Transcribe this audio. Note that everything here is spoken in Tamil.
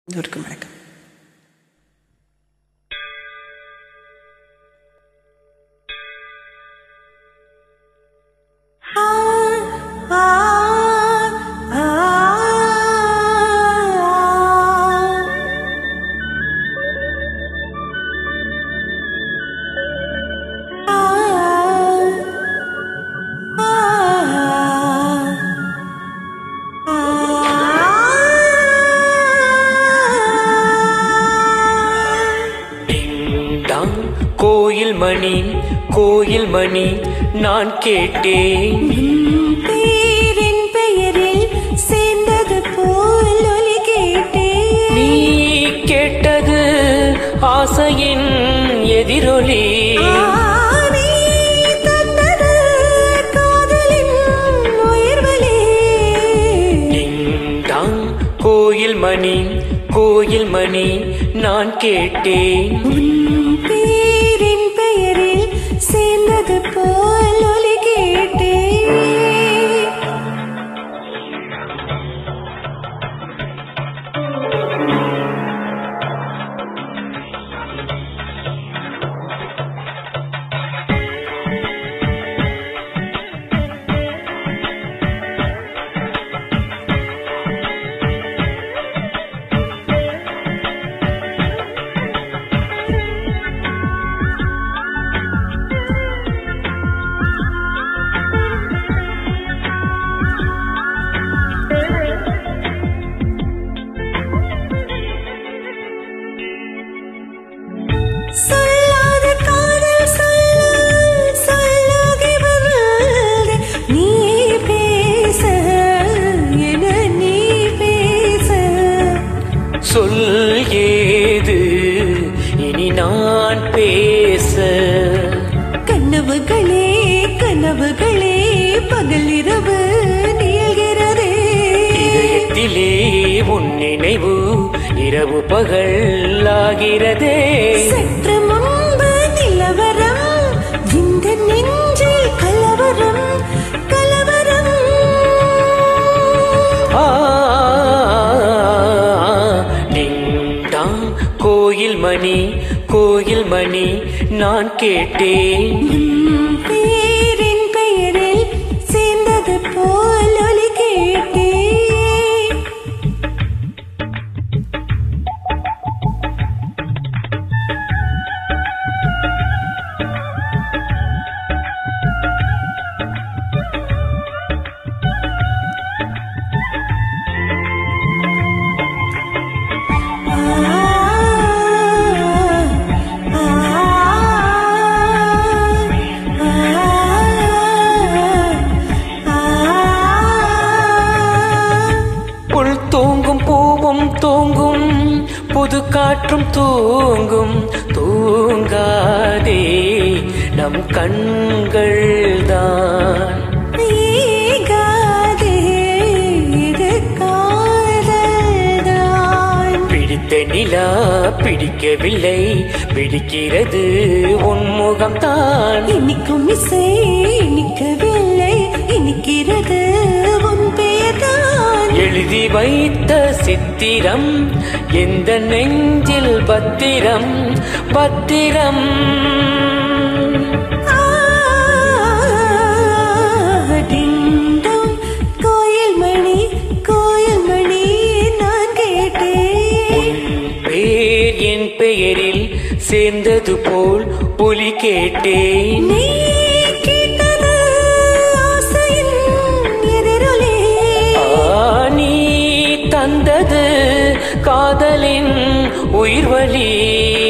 வணக்கம். கோயில் மணி நான் கேட்டேன், பேரின் பெயரில் சேர்ந்தது போல் ஒலி கேட்டேன். நீ கேட்டது ஆசையின் எதிரொலி, நீ தந்தது காதலின் உயிர்வலி. டிங்டாங் கோயில் மணி நான் கேட்டேன், பேரின் பெயரில் சேர்ந்தது போல் ஒலி கேட்டேன். சொல்லாத காதல் சொல்லாகி வருது. நீ பேச என நீ பேச, சொல் ஏது இனி நான் பேச. கனவுகளே கனவுகளே பகல் இரவு நீள்கிறதே. இதயத்திலே உன் நினைவு இரவு பகல் ஆகிறதே. சற்று முன்பு நிலவரம், இந்த நெஞ்சில் கலவரம் கலவரம். டிங்டாங் கோயில் மணி நான் கேட்டேன், பேரின் பெயரில் சேர்ந்தது போல் ஒலி கேட்டேன். புல் தூங்கும் பூவும் தூங்கும் புது காற்றும் தூங்கும், தூங்காதே நம் கண்கள் தான். ஏகாதே இது காதல்தான். பிடித்த நிலா பிடிக்கவில்லை, பிடிக்கிறது உன் முகம்தான். இனிக்கும் இசை இனிக்கவில்லை, இனிக்கிறது உன் பெயர்தான். எழுதி வைத்த சித்திரம் எந்த நெஞ்சில் பத்திரம் பத்திரம். டிங்டாங் கோயில் மணி நான் கேட்டேன். பேர் என் பெயரில் சேர்ந்தது போல் ஒலி கேட்டேன். நீ கேட்டது ஆசையின் எதிரொலி, நீ தந்தது காதலின் உயிர்வலி.